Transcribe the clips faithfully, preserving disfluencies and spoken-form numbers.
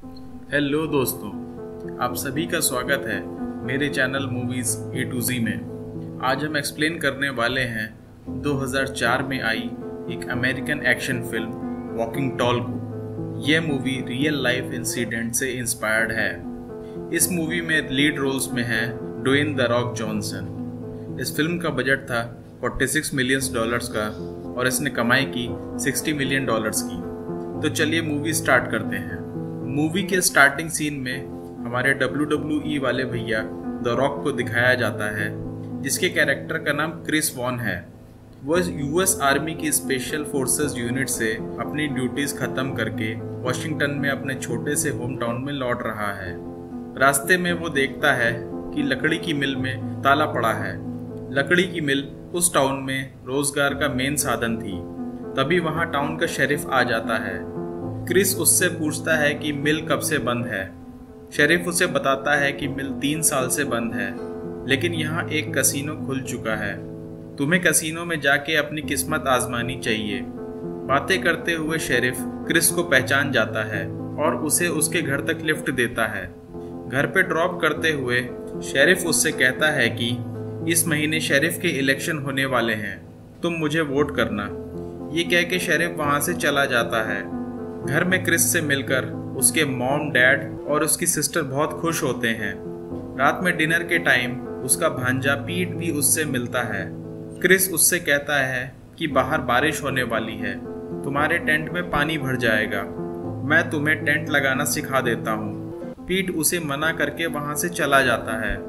Hello दोस्तों, आप सभी का स्वागत है मेरे channel movies A to Z में। आज हम एक्सप्लेन करने वाले हैं दो हज़ार चार में आई एक American action film walking tall को। यह मूवी रियल लाइफ इंसिडेंट से इंस्पायर्ड है। इस मूवी में लीड रोल्स में हैं ड्वेन द रॉक जॉनसन। इस फिल्म का बजट था छियालीस मिलियन डॉलर्स का और इसने कमाई की साठ मिलियन डॉलर्स की। तो चलिए मूवी स्टार्ट करते हैं। मूवी के स्टार्टिंग सीन में हमारे डब्ल्यू डब्ल्यू ई वाले भैया द रॉक को दिखाया जाता है, जिसके कैरेक्टर का नाम क्रिस वॉन है। वह यूएस आर्मी की स्पेशल फोर्सेस यूनिट से अपनी ड्यूटीज खत्म करके वॉशिंगटन में अपने छोटे से होम टाउन में लौट रहा है। रास्ते में वो देखता है कि लकड़ी की मिल में ताला पड़ा है। लकड़ी की मिल उस टाउन में रोजगार का मेन साधन थी। तभी वहां टाउन का शेरिफ आ जाता है। क्रिस उससे पूछता है कि मिल कब से बंद है। शेरिफ उसे बताता है कि मिल तीन साल से बंद है, लेकिन यहाँ एक कसीनो खुल चुका है। तुम्हें कसीनो में जाके अपनी किस्मत आजमानी चाहिए। बातें करते हुए शेरिफ क्रिस को पहचान जाता है और उसे उसके घर तक लिफ्ट देता है। घर पे ड्रॉप करते हुए शेरिफ उससे कहता है कि इस महीने शेरिफ के इलेक्शन होने वाले हैं, तुम मुझे वोट करना। ये कह के शेरिफ वहां से चला जाता है। घर में क्रिस से मिलकर उसके मॉम, डैड और उसकी सिस्टर बहुत खुश होते हैं। रात में डिनर के टाइम उसका भांजा पीट भी उससे मिलता है। क्रिस उससे कहता है कि बाहर बारिश होने वाली है, तुम्हारे टेंट में पानी भर जाएगा, मैं तुम्हें टेंट लगाना सिखा देता हूँ। पीट उसे मना करके वहां से चला जाता है।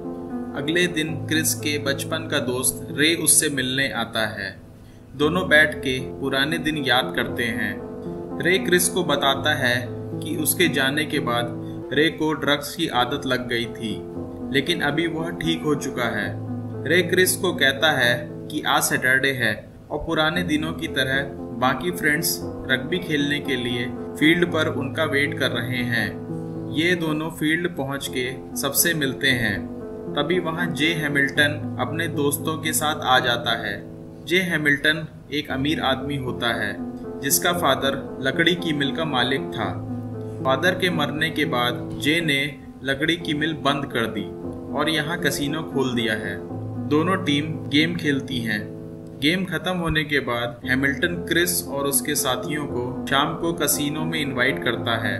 अगले दिन क्रिस के बचपन का दोस्त रे उससे मिलने आता है। दोनों बैठ के पुराने दिन याद करते हैं। रे क्रिस को बताता है कि उसके जाने के बाद रे को ड्रग्स की आदत लग गई थी, लेकिन अभी वह ठीक हो चुका है। रे क्रिस को कहता है कि आज सैटरडे है और पुराने दिनों की तरह बाकी फ्रेंड्स रग्बी खेलने के लिए फील्ड पर उनका वेट कर रहे हैं। ये दोनों फील्ड पहुंच के सबसे मिलते हैं। तभी वहां जे हैमिल्टन अपने दोस्तों के साथ आ जाता है। जे हैमिल्टन एक अमीर आदमी होता है जिसका फादर लकड़ी की मिल का मालिक था। फादर के मरने के बाद जे ने लकड़ी की मिल बंद कर दी और यहाँ कसीनो खोल दिया है। दोनों टीम गेम खेलती हैं। गेम खत्म होने के बाद हैमिल्टन क्रिस और उसके साथियों को शाम को कसीनो में इनवाइट करता है।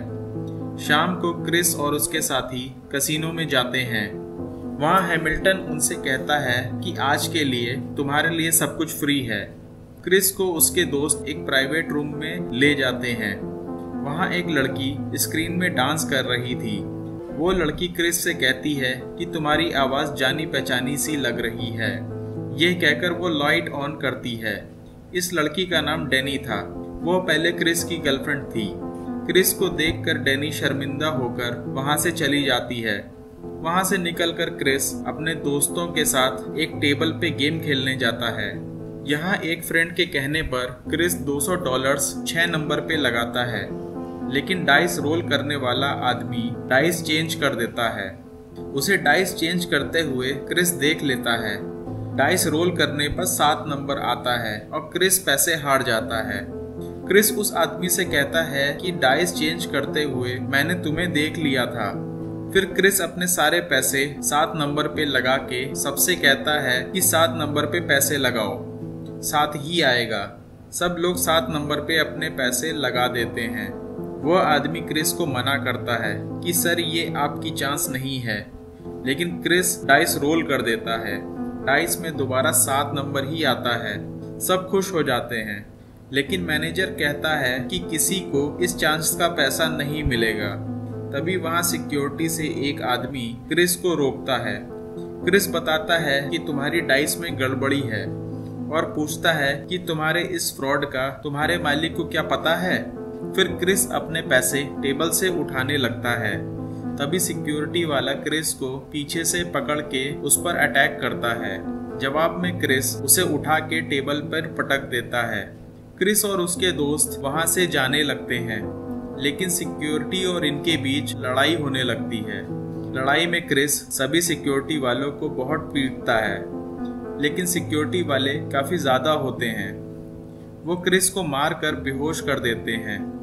शाम को क्रिस और उसके साथी कसीनो में जाते हैं। वहाँ हैमिल्टन उनसे कहता है कि आज के लिए तुम्हारे लिए सब कुछ फ्री है। क्रिस को उसके दोस्त एक प्राइवेट रूम में ले जाते हैं। वहाँ एक लड़की स्क्रीन में डांस कर रही थी। वो लड़की क्रिस से कहती है कि तुम्हारी आवाज़ जानी पहचानी सी लग रही है। यह कहकर वो लाइट ऑन करती है। इस लड़की का नाम डेनी था। वो पहले क्रिस की गर्लफ्रेंड थी। क्रिस को देखकर डेनी शर्मिंदा होकर वहाँ से चली जाती है। वहाँ से निकलकर क्रिस अपने दोस्तों के साथ एक टेबल पे गेम खेलने जाता है। यहाँ एक फ्रेंड के कहने पर क्रिस दो सौ डॉलर्स छह नंबर पे लगाता है, लेकिन डाइस रोल करने वाला आदमी डाइस चेंज कर देता है। उसे डाइस चेंज करते हुए क्रिस देख लेता है। डाइस रोल करने पर सात नंबर आता है और क्रिस पैसे हार जाता है। क्रिस उस आदमी से कहता है कि डाइस चेंज करते हुए मैंने तुम्हें देख लिया था। फिर क्रिस अपने सारे पैसे सात नंबर पे लगा के सबसे कहता है कि सात नंबर पे पैसे लगाओ, साथ ही आएगा। सब लोग सात नंबर पे अपने पैसे लगा देते हैं। वह आदमी क्रिस को मना करता है कि सर ये आपकी चांस नहीं है, लेकिन क्रिस डाइस रोल कर देता है। डाइस में दोबारा सात नंबर ही आता है। सब खुश हो जाते हैं, लेकिन मैनेजर कहता है कि किसी को इस चांस का पैसा नहीं मिलेगा। तभी वहां सिक्योरिटी से एक आदमी क्रिस को रोकता है। क्रिस बताता है कि तुम्हारी डाइस में गड़बड़ी है और पूछता है कि तुम्हारे इस फ्रॉड का तुम्हारे मालिक को क्या पता है। फिर क्रिस अपने पैसे टेबल से उठाने लगता है। तभी सिक्योरिटी वाला क्रिस को पीछे से पकड़ के उस पर अटैक करता है। जवाब में क्रिस उसे उठा के टेबल पर पटक देता है। क्रिस और उसके दोस्त वहां से जाने लगते हैं, लेकिन सिक्योरिटी और इनके बीच लड़ाई होने लगती है। लड़ाई में क्रिस सभी सिक्योरिटी वालों को बहुत पीटता है, लेकिन सिक्योरिटी वाले काफी ज्यादा होते हैं। वो क्रिस को मार कर बेहोश कर देते हैं।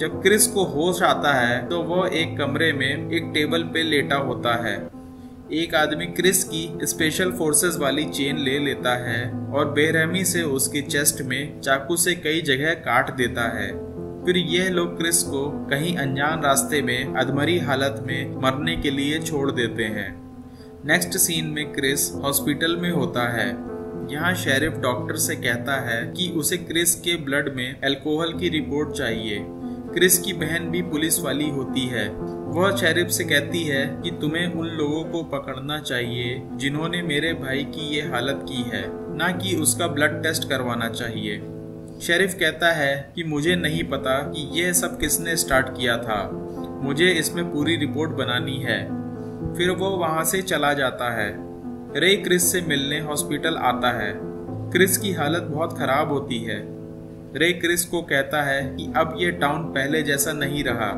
जब क्रिस को होश आता है तो वह एक कमरे में एक टेबल पे लेटा होता है। एक आदमी क्रिस की स्पेशल फोर्सेस वाली चेन ले लेता है और बेरहमी से उसके चेस्ट में चाकू से कई जगह काट देता है। फिर यह लोग क्रिस को कहीं अनजान रास्ते में अधमरी हालत में मरने के लिए छोड़ देते हैं। नेक्स्ट सीन में क्रिस हॉस्पिटल में होता है। यहाँ शेरिफ डॉक्टर से कहता है कि उसे क्रिस के ब्लड में अल्कोहल की रिपोर्ट चाहिए। क्रिस की बहन भी पुलिस वाली होती है। वह शेरिफ से कहती है कि तुम्हें उन लोगों को पकड़ना चाहिए जिन्होंने मेरे भाई की ये हालत की है, ना कि उसका ब्लड टेस्ट करवाना चाहिए। शेरिफ कहता है कि मुझे नहीं पता कि यह सब किसने स्टार्ट किया था, मुझे इसमें पूरी रिपोर्ट बनानी है। फिर वो वहां से चला जाता है। रे क्रिस से मिलने हॉस्पिटल आता है। क्रिस की हालत बहुत खराब होती है। रे क्रिस को कहता है कि अब ये टाउन पहले जैसा नहीं रहा।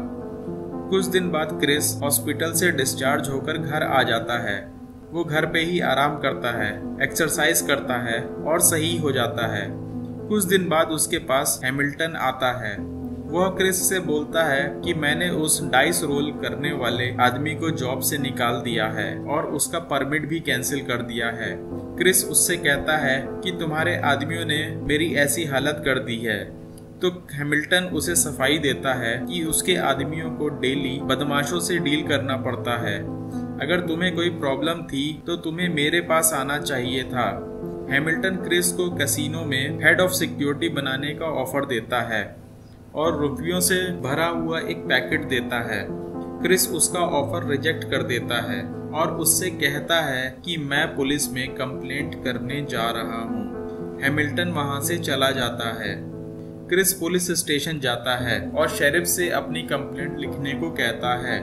कुछ दिन बाद क्रिस हॉस्पिटल से डिस्चार्ज होकर घर आ जाता है। वो घर पे ही आराम करता है, एक्सरसाइज करता है और सही हो जाता है। कुछ दिन बाद उसके पास हैमिल्टन आता है। वह क्रिस से बोलता है कि मैंने उस डाइस रोल करने वाले आदमी को जॉब से निकाल दिया है और उसका परमिट भी कैंसिल कर दिया है। क्रिस उससे कहता है कि तुम्हारे आदमियों ने मेरी ऐसी हालत कर दी है। तो हैमिल्टन उसे सफाई देता है कि उसके आदमियों को डेली बदमाशों से डील करना पड़ता है। अगर तुम्हें कोई प्रॉब्लम थी तो तुम्हें मेरे पास आना चाहिए था। हैमिल्टन क्रिस को कैसीनो में हेड ऑफ सिक्योरिटी बनाने का ऑफर देता है और रुपयों से भरा हुआ एक पैकेट देता है। क्रिस उसका ऑफर रिजेक्ट कर देता है और उससे कहता है कि मैं पुलिस में कंप्लेंट करने जा रहा हूँ। हैमिल्टन वहां से चला जाता है। क्रिस पुलिस स्टेशन जाता है और शेरिफ से अपनी कंप्लेंट लिखने को कहता है।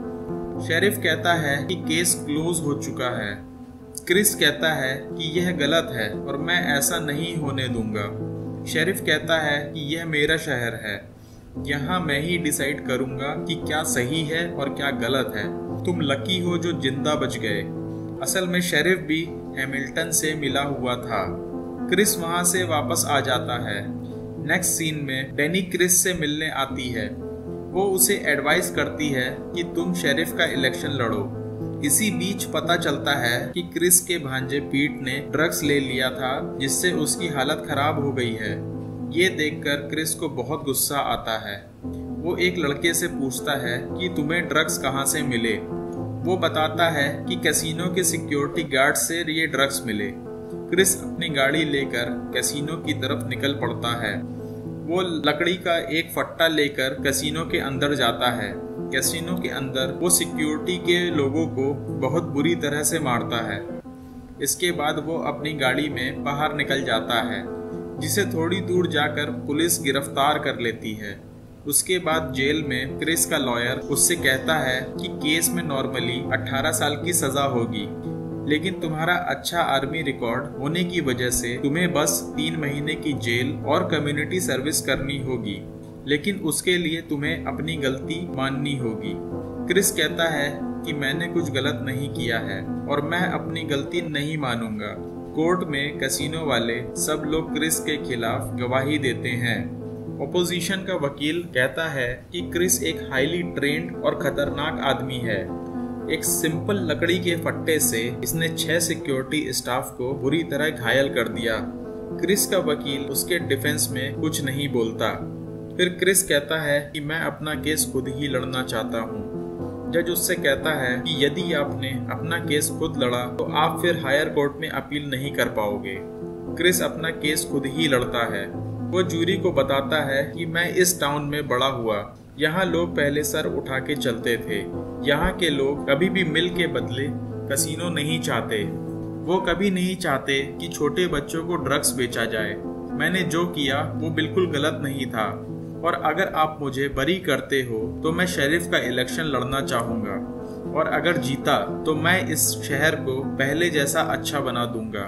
शेरिफ कहता है कि केस क्लोज हो चुका है। क्रिस कहता है कि यह गलत है और मैं ऐसा नहीं होने दूंगा। शेरिफ कहता है कि यह मेरा शहर है, यहाँ मैं ही डिसाइड करूंगा कि क्या सही है और क्या गलत है। तुम लकी हो जो जिंदा बच गए। असल में शेरिफ भी हैमिल्टन से मिला हुआ था। क्रिस वहां से वापस आ जाता है। नेक्स्ट सीन में डेनी क्रिस से मिलने आती है। वो उसे एडवाइस करती है कि तुम शेरिफ का इलेक्शन लड़ो। इसी बीच पता चलता है कि क्रिस के भांजे पीट ने ड्रग्स ले लिया था जिससे उसकी हालत खराब हो गई है। ये देखकर क्रिस को बहुत गुस्सा आता है। वो एक लड़के से पूछता है कि तुम्हें ड्रग्स कहाँ से मिले। वो बताता है कि कैसीनो के सिक्योरिटी गार्ड से ये ड्रग्स मिले। क्रिस अपनी गाड़ी लेकर कैसीनो की तरफ निकल पड़ता है। वो लकड़ी का एक फट्टा लेकर कैसीनो के अंदर जाता है। कैसीनो के अंदर वो सिक्योरिटी के लोगों को बहुत बुरी तरह से मारता है। इसके बाद वो अपनी गाड़ी में बाहर निकल जाता है, जिसे थोड़ी दूर जाकर पुलिस गिरफ्तार कर लेती है। उसके बाद जेल में क्रिस का लॉयर उससे कहता है कि केस में नॉर्मली अठारह साल की सजा होगी, लेकिन तुम्हारा अच्छा आर्मी रिकॉर्ड होने की वजह से तुम्हें बस तीन महीने की जेल और कम्युनिटी सर्विस करनी होगी, लेकिन उसके लिए तुम्हें अपनी गलती माननी होगी। क्रिस कहता है कि मैंने कुछ गलत नहीं किया है और मैं अपनी गलती नहीं मानूंगा। कोर्ट में कैसीनो वाले सब लोग क्रिस के खिलाफ गवाही देते हैं। ओपोजिशन का वकील कहता है कि क्रिस एक हाईली ट्रेंड और खतरनाक आदमी है। एक सिंपल लकड़ी के फट्टे से इसने छह सिक्योरिटी स्टाफ को बुरी तरह घायल कर दिया। क्रिस का वकील उसके डिफेंस में कुछ नहीं बोलता। फिर क्रिस कहता है कि मैं अपना केस खुद ही लड़ना चाहता हूँ। जज उससे कहता है कि यदि आपने अपना केस खुद लड़ा तो आप फिर हायर कोर्ट में अपील नहीं कर पाओगे। क्रिस अपना केस खुद ही लड़ता है। वो जूरी को बताता है कि मैं इस टाउन में बड़ा हुआ, यहाँ लोग पहले सर उठा के चलते थे। यहाँ के लोग कभी भी मिल के बदले कैसीनो नहीं चाहते। वो कभी नहीं चाहते कि छोटे बच्चों को ड्रग्स बेचा जाए। मैंने जो किया वो बिल्कुल गलत नहीं था और अगर आप मुझे बरी करते हो तो मैं शेरिफ का इलेक्शन लड़ना चाहूँगा और अगर जीता तो मैं इस शहर को पहले जैसा अच्छा बना दूंगा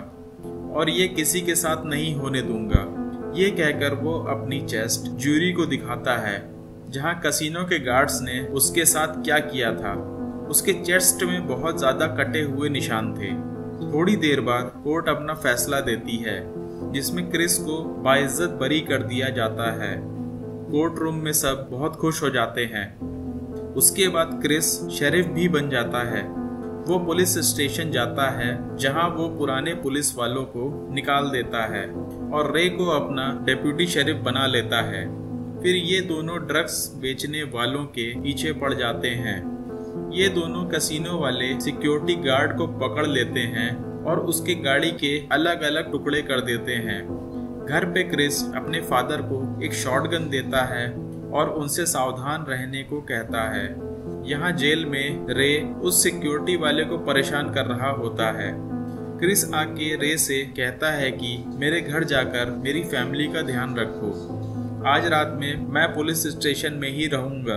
और ये किसी के साथ नहीं होने दूंगा। ये कहकर वो अपनी चेस्ट जूरी को दिखाता है, जहां कैसीनो के गार्ड्स ने उसके साथ क्या किया था। उसके चेस्ट में बहुत ज्यादा कटे हुए निशान थे। थोड़ी देर बाद कोर्ट अपना फैसला देती है, जिसमें क्रिस को बाइज्जत बरी कर दिया जाता है। कोर्ट रूम में सब बहुत खुश हो जाते हैं। उसके बाद क्रिस शेरिफ भी बन जाता है। वो पुलिस स्टेशन जाता है जहां वो पुराने पुलिस वालों को निकाल देता है और रे को अपना डेप्यूटी शेरिफ बना लेता है। फिर ये दोनों ड्रग्स बेचने वालों के पीछे पड़ जाते हैं। ये दोनों कैसीनो वाले सिक्योरिटी गार्ड को पकड़ लेते हैं और उसके गाड़ी के अलग अलग टुकड़े कर देते हैं। घर पे क्रिस अपने फादर को एक शॉटगन देता है और उनसे सावधान रहने को कहता है। यहाँ जेल में रे उस सिक्योरिटी वाले को परेशान कर रहा होता है। क्रिस आके रे से कहता है कि मेरे घर जाकर मेरी फैमिली का ध्यान रखो। आज रात में मैं पुलिस स्टेशन में ही रहूंगा।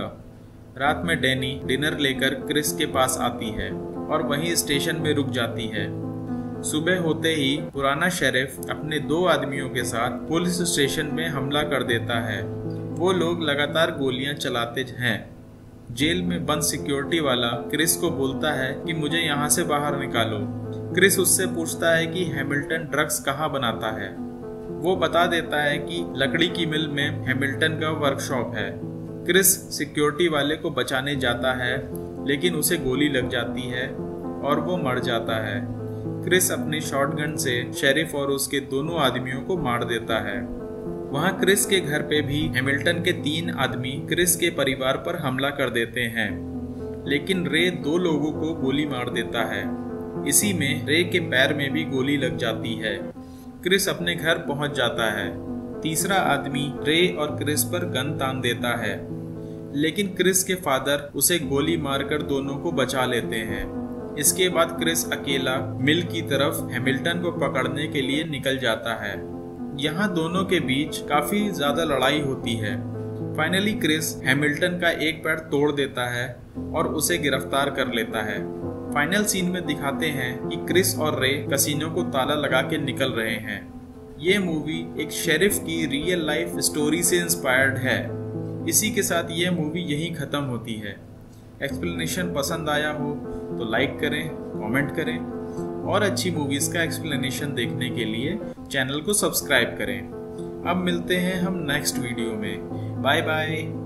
रात में डैनी डिनर लेकर क्रिस के पास आती है और वहीं स्टेशन में रुक जाती है। सुबह होते ही पुराना शेरिफ अपने दो आदमियों के साथ पुलिस स्टेशन में हमला कर देता है। वो लोग लगातार गोलियां चलाते हैं। जेल में बंद सिक्योरिटी वाला क्रिस को बोलता है कि मुझे यहाँ से बाहर निकालो। क्रिस उससे पूछता है कि हैमिल्टन ड्रग्स कहाँ बनाता है। वो बता देता है कि लकड़ी की मिल में हैमिल्टन का वर्कशॉप है। क्रिस सिक्योरिटी वाले को बचाने जाता है लेकिन उसे गोली लग जाती है और वो मर जाता है। क्रिस अपने शॉटगन से शेरिफ और उसके दोनों आदमियों को मार देता है। वहाँ क्रिस के घर पे भी हैमिल्टन के तीन आदमी क्रिस के परिवार पर हमला कर देते हैं, लेकिन रे दो लोगों को गोली मार देता है। इसी में रे के पैर में भी गोली लग जाती है। क्रिस अपने घर पहुंच जाता है। तीसरा आदमी रे और क्रिस पर गन तान देता है, लेकिन क्रिस के फादर उसे गोली मारकर दोनों को बचा लेते हैं। इसके बाद क्रिस अकेला मिल की तरफ हैमिल्टन को पकड़ने के लिए निकल जाता है। यहाँ दोनों के बीच काफी ज्यादा लड़ाई होती है। फाइनली क्रिस हैमिल्टन का एक पैर तोड़ देता है और उसे गिरफ्तार कर लेता है। फाइनल सीन में दिखाते हैं कि क्रिस और रे कैसीनो को ताला लगा के निकल रहे हैं। ये मूवी एक शेरिफ की रियल लाइफ स्टोरी से इंस्पायर्ड है। इसी के साथ ये मूवी यहीं खत्म होती है। एक्सप्लेनेशन पसंद आया हो तो लाइक करें, कमेंट करें और अच्छी मूवीज का एक्सप्लेनेशन देखने के लिए चैनल को सब्सक्राइब करें। अब मिलते हैं हम नेक्स्ट वीडियो में। Bye bye.